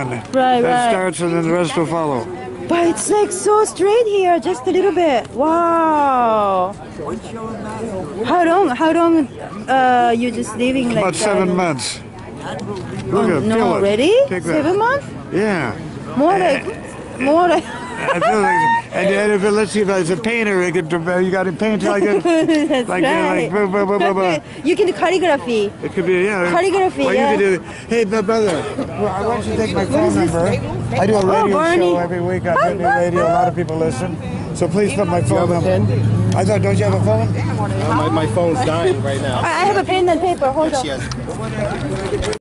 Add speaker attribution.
Speaker 1: one.
Speaker 2: Right,
Speaker 1: That
Speaker 2: right.
Speaker 1: starts and then the rest will follow.
Speaker 2: But it's like so straight here, just a little bit. Wow. How long you just living like
Speaker 1: About
Speaker 2: that?
Speaker 1: 7 months. Look at it,
Speaker 2: No,
Speaker 1: feel it.
Speaker 2: already?
Speaker 1: Take that.
Speaker 2: 7 months?
Speaker 1: Yeah.
Speaker 2: More like
Speaker 1: I feel like, and if it, let's see if it's a painter, it could, you got to paint like it.
Speaker 2: That's
Speaker 1: like,
Speaker 2: right.
Speaker 1: blah, blah, blah, blah, blah.
Speaker 2: You can do calligraphy.
Speaker 1: It could be, yeah.
Speaker 2: Calligraphy,
Speaker 1: Well,
Speaker 2: yeah.
Speaker 1: you could do, hey, brother, I want you to take my phone number. I do a radio
Speaker 2: Barney.
Speaker 1: show every week on Whitney Radio. A lot of people listen. So please put my phone number. I thought, don't you have a phone?
Speaker 3: My phone's dying right now.
Speaker 2: I have a pen and paper. Hold on.